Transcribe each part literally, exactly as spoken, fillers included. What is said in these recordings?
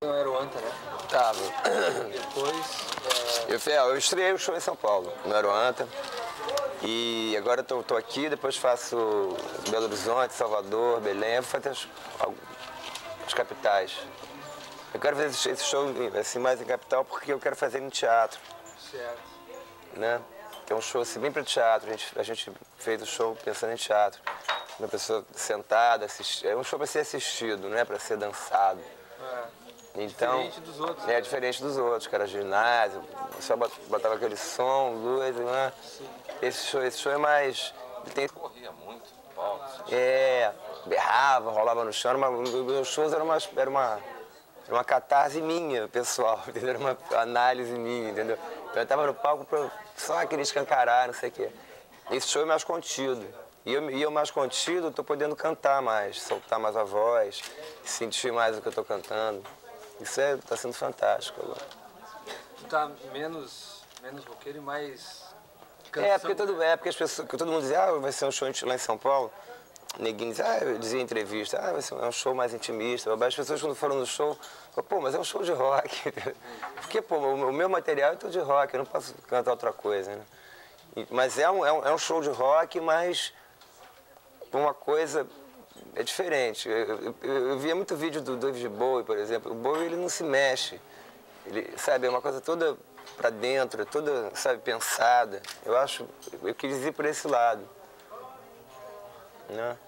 Não era o Anta, né? Tava. Depois... É... Eu, fui- eu estreiei o show em São Paulo, no Aeroanta. E agora eu tô, tô aqui, depois faço Belo Horizonte, Salvador, Belém, vou fazer as, as capitais. Eu quero fazer esse, esse show assim, mais em capital porque eu quero fazer no teatro. Certo. Né? Que é um show assim, bem para teatro. A gente, a gente fez o show pensando em teatro. Uma pessoa sentada, assistir. É um show para ser assistido, não é para ser dançado. É. Então, Diferente dos outros. É diferente dos outros, que era ginásio, só botava aquele som, luz, né? Sim. Esse show, esse show é mais... Tem... Corria muito, palco. É, berrava, rolava no chão, mas meus shows eram uma, era uma, era uma catarse minha, pessoal, entendeu? Era uma análise minha, entendeu? Eu estava no palco pra só aquele escancarar, não sei o quê. Esse show é mais contido. E eu, e eu mais contido, estou podendo cantar mais, soltar mais a voz, sentir mais o que eu estou cantando. Isso é, tá sendo fantástico agora. Tu tá menos, menos roqueiro e mais canção. É, porque, todo, é, porque as pessoas, que todo mundo dizia, ah, vai ser um show lá em São Paulo. Neguinho dizia, ah, eu dizia em entrevista, ah, vai ser um show mais intimista. As pessoas quando foram no show, falaram, pô, mas é um show de rock. Porque, pô, o meu material é todo de rock, eu não posso cantar outra coisa, né? Mas é um, é um, é um show de rock, mas uma coisa... É diferente. Eu, eu, eu, eu via muito vídeo do David Bowie, por exemplo. O Bowie, ele não se mexe. Ele, sabe, é uma coisa toda pra dentro, toda, sabe, pensada. Eu acho, eu quis ir por esse lado. Né?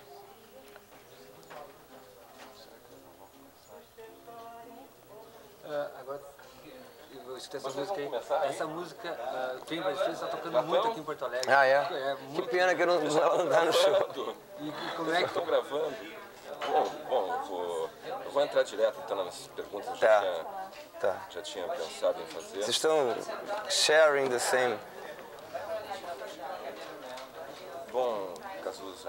Uh, agora, eu escutei essa música aí. Essa música, uh, Vem Pra Estrela, está tocando muito aqui em Porto Alegre. Ah, é? é Que pena que eu não vou andar no show. E, e como é que... Estão gravando? Bom, bom eu, vou, eu vou entrar direto então nas perguntas que eu Tá. já, tinha, Tá. já tinha pensado em fazer. Vocês estão sharing the same. Bom, Cazuza,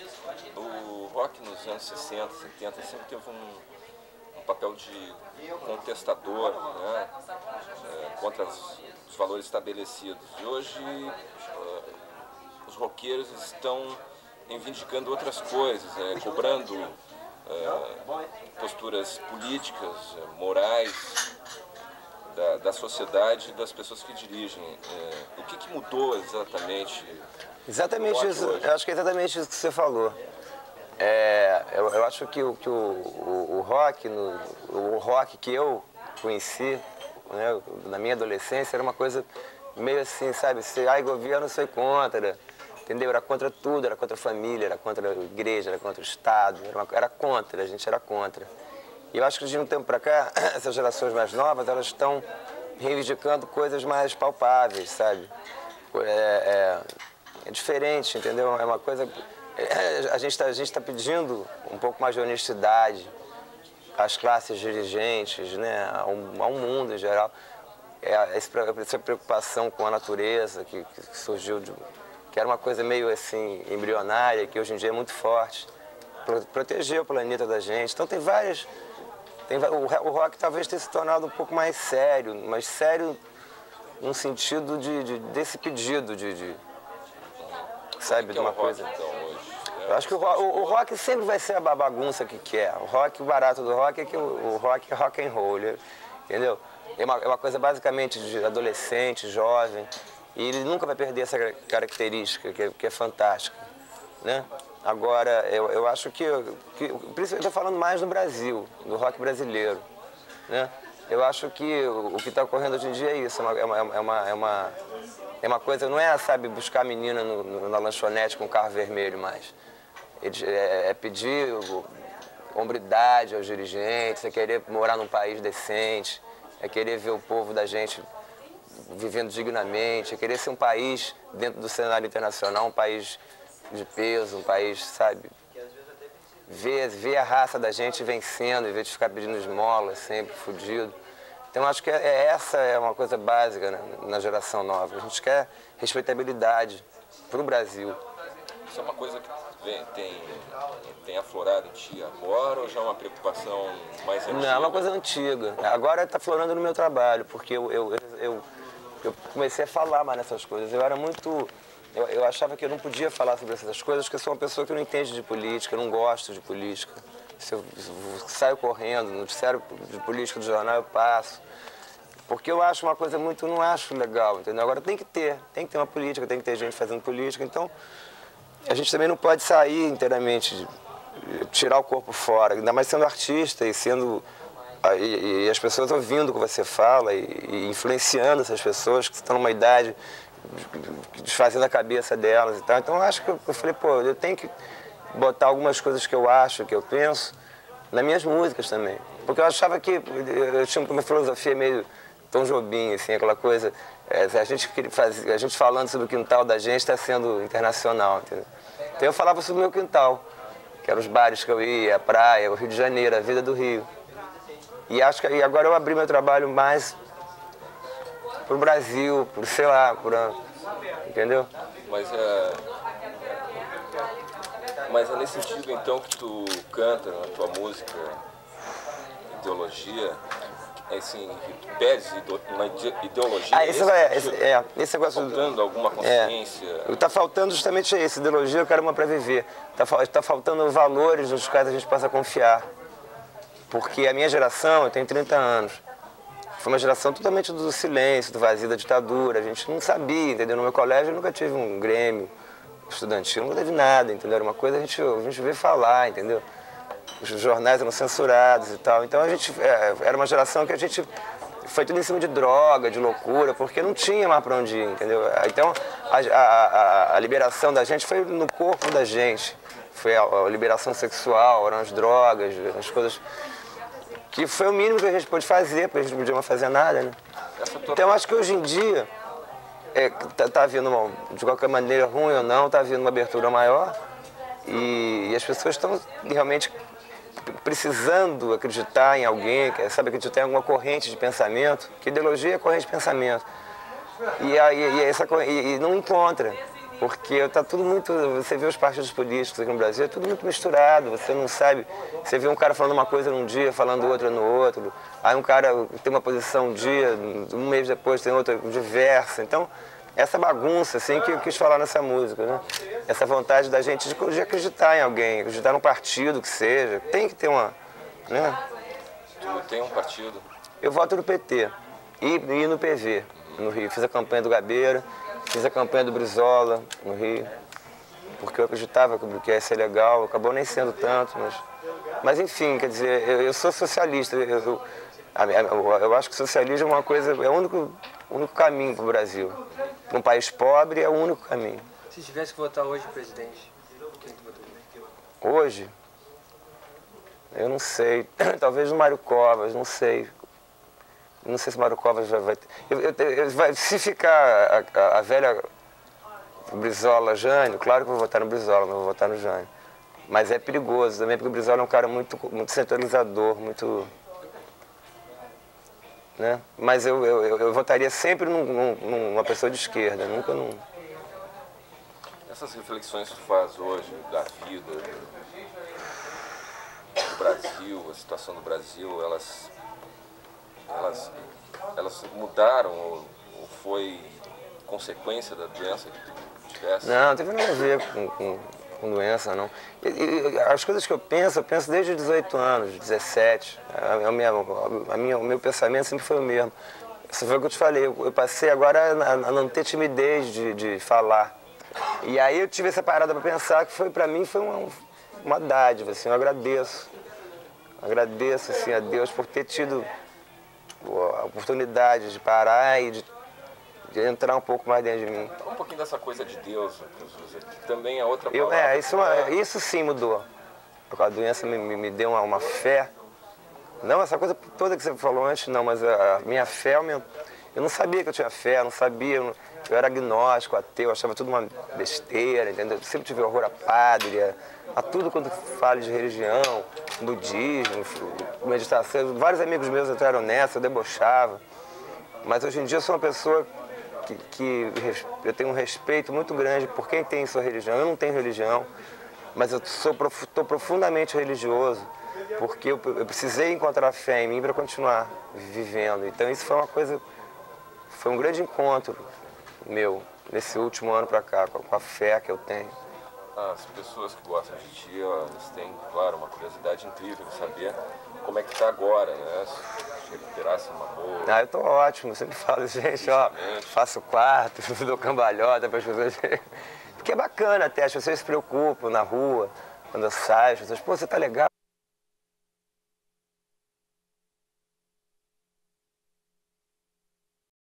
o rock nos anos sessenta, setenta sempre teve um, um papel de contestador, né, é, contra os, os valores estabelecidos. E hoje uh, os roqueiros estão reivindicando outras coisas, é, cobrando uh, posturas políticas, uh, morais da, da sociedade e das pessoas que dirigem. Uh, o que, que mudou exatamente? Exatamente isso, eu acho que é exatamente isso que você falou. É, eu, eu acho que, o, que o, o, o rock, no, o rock que eu conheci, né, na minha adolescência, era uma coisa meio assim, sabe, se, ai, governo, sou contra, entendeu? Era contra tudo, era contra a família, era contra a igreja, era contra o Estado, era, uma, era contra, a gente era contra. E eu acho que de um tempo para cá, essas gerações mais novas, elas estão reivindicando coisas mais palpáveis, sabe? É, é, é diferente, entendeu? É uma coisa... É, a gente está a gente tá pedindo um pouco mais de honestidade às classes dirigentes, né? ao, ao mundo em geral. É, essa preocupação com a natureza que, que surgiu, de, que era uma coisa meio assim embrionária, que hoje em dia é muito forte. Proteger o planeta da gente. Então tem várias... Tem, o, o rock talvez tenha se tornado um pouco mais sério, mais sério no sentido de, de, desse pedido de... de sabe, de uma coisa... Eu acho que o rock, o, o rock sempre vai ser a bagunça que quer. O rock, o barato do rock é que o, o rock é rock and roll, entendeu? É uma, é uma coisa basicamente de adolescente, jovem, e ele nunca vai perder essa característica, que é, que é fantástica, né? Agora, eu, eu acho que, que... Por isso eu estou falando mais no Brasil, do rock brasileiro, né? Eu acho que o, o que está ocorrendo hoje em dia é isso, é uma, é uma, é uma, é uma, é uma coisa, não é, sabe, buscar a menina no, no, na lanchonete com o carro vermelho mais. É, é pedir hombridade aos dirigentes, é querer morar num país decente, é querer ver o povo da gente vivendo dignamente, é querer ser um país dentro do cenário internacional, um país de peso, um país, sabe, ver, ver a raça da gente vencendo, em vez de ficar pedindo esmola sempre, fudido. Então acho que é, essa é uma coisa básica, né, na geração nova. A gente quer respeitabilidade para o Brasil. Isso é uma coisa que vem, tem, tem aflorado em ti agora ou já é uma preocupação mais antiga? Não, é uma coisa antiga. Agora está aflorando no meu trabalho, porque eu, eu, eu, eu comecei a falar mais nessas coisas. Eu era muito... Eu, eu achava que eu não podia falar sobre essas coisas, porque eu sou uma pessoa que não entende de política, eu não gosto de política, Se eu saio correndo, no noticiário de política do jornal eu passo. Porque eu acho uma coisa muito, não acho legal, entendeu? Agora tem que ter, tem que ter uma política, tem que ter gente fazendo política, então a gente também não pode sair inteiramente, tirar o corpo fora, ainda mais sendo artista e sendo e, e as pessoas ouvindo o que você fala e, e influenciando essas pessoas que estão numa idade, desfazendo a cabeça delas e tal. Então eu acho que eu, eu falei, pô, eu tenho que botar algumas coisas que eu acho, que eu penso, nas minhas músicas também. Porque eu achava que eu tinha uma filosofia meio Tom Jobim, assim, aquela coisa, é, a, gente faz, a gente falando sobre o quintal da gente está sendo internacional, entendeu? Então eu falava sobre o meu quintal, que eram os bares que eu ia, a praia, o Rio de Janeiro, a vida do Rio. E acho que e agora eu abri meu trabalho mais pro Brasil, por, sei lá, por, entendeu? Mas é, mas é nesse sentido então que tu canta na tua música, ideologia, assim, pede uma ideologia. Ah, esse, é, esse, é, esse negócio. Tá faltando alguma consciência? É, tá faltando justamente isso, ideologia, eu quero uma para viver. Tá, tá faltando valores nos quais a gente possa confiar. Porque a minha geração, eu tenho trinta anos, foi uma geração totalmente do silêncio, do vazio da ditadura. A gente não sabia, entendeu? No meu colégio eu nunca tive um grêmio estudantil, nunca teve nada, entendeu? Era uma coisa que a gente, a gente vê falar, entendeu? Os jornais eram censurados e tal. Então a gente é, era uma geração que a gente foi tudo em cima de droga, de loucura, porque não tinha mais para onde ir, entendeu? Então a, a, a, a liberação da gente foi no corpo da gente. Foi a, a liberação sexual, eram as drogas, as coisas que foi o mínimo que a gente pôde fazer, porque a gente não podia mais fazer nada, né? Então acho que hoje em dia é, tá, tá havendo, uma, de qualquer maneira, ruim ou não, tá havendo uma abertura maior e, e as pessoas estão realmente precisando acreditar em alguém, sabe, acreditar em alguma corrente de pensamento, que ideologia é corrente de pensamento. E, aí, e, essa, e, e não encontra, porque está tudo muito, você vê os partidos políticos aqui no Brasil, é tudo muito misturado, você não sabe, você vê um cara falando uma coisa num dia, falando outra no outro, aí um cara tem uma posição um dia, um mês depois tem outra diversa, então essa bagunça assim que eu quis falar nessa música, né? Essa vontade da gente de, de acreditar em alguém, acreditar num partido que seja, tem que ter uma, né? Tu tem um partido? Eu voto no P T e, e no P V, no Rio, fiz a campanha do Gabeira, fiz a campanha do Brizola no Rio, porque eu acreditava que ia ser legal, acabou nem sendo tanto, mas, mas enfim, quer dizer, eu, eu sou socialista, eu, eu, eu, eu acho que socialismo é uma coisa, é o único, o único caminho para o Brasil. Para um país pobre é o único caminho. Se tivesse que votar hoje, presidente, quem tu votaria? Hoje? Eu não sei, talvez no Mário Covas, não sei. Não sei se o Mário Covas vai, vai ter. Eu, eu, eu, vai, se ficar a, a, a velha Brizola, Jânio, claro que eu vou votar no Brizola, não vou votar no Jânio. Mas é perigoso também, porque o Brizola é um cara muito, muito centralizador, muito. Né? Mas eu, eu, eu, eu votaria sempre num, num, numa pessoa de esquerda, nunca num. Essas reflexões que tu faz hoje da vida, do Brasil, a situação do Brasil, elas. Elas, elas mudaram ou, ou foi consequência da doença que tu tivesse? Não, não teve nada a ver com, com, com doença, não. E, e, as coisas que eu penso, eu penso desde os dezoito anos, dezessete. A, a minha, a minha, o meu pensamento sempre foi o mesmo. Isso foi o que eu te falei, eu, eu passei agora a, a não ter timidez de, de falar. E aí eu tive essa parada para pensar que foi, para mim foi uma, uma dádiva, assim, eu agradeço. Agradeço assim, a Deus por ter tido a oportunidade de parar e de, de entrar um pouco mais dentro de mim. Fala um pouquinho dessa coisa de Deus, que também é outra eu, palavra. É, isso, isso sim mudou. Porque a doença me, me deu uma, uma fé. Não essa coisa toda que você falou antes, não, mas a, a minha fé aumentou. Eu não sabia que eu tinha fé, eu não sabia, eu, não, eu era agnóstico, ateu, eu achava tudo uma besteira, entendeu? Eu sempre tive horror a padre, a, a tudo quando falo de religião, budismo, meditação. Vários amigos meus entraram nessa, eu debochava. Mas hoje em dia eu sou uma pessoa que, que eu tenho um respeito muito grande por quem tem sua religião. Eu não tenho religião, mas eu estou profundamente religioso, porque eu, eu precisei encontrar fé em mim para continuar vivendo. Então isso foi uma coisa, foi um grande encontro meu, nesse último ano para cá, com a fé que eu tenho. As pessoas que gostam de ti, elas têm, claro, uma curiosidade incrível de saber como é que tá agora, né? Se recuperasse uma boa. Ah, eu tô ótimo, eu sempre falo, gente, ó, faço quarto, dou cambalhota para as pessoas. Porque é bacana até, as pessoas se preocupam na rua, quando eu saio, as pessoas, pô, você tá legal.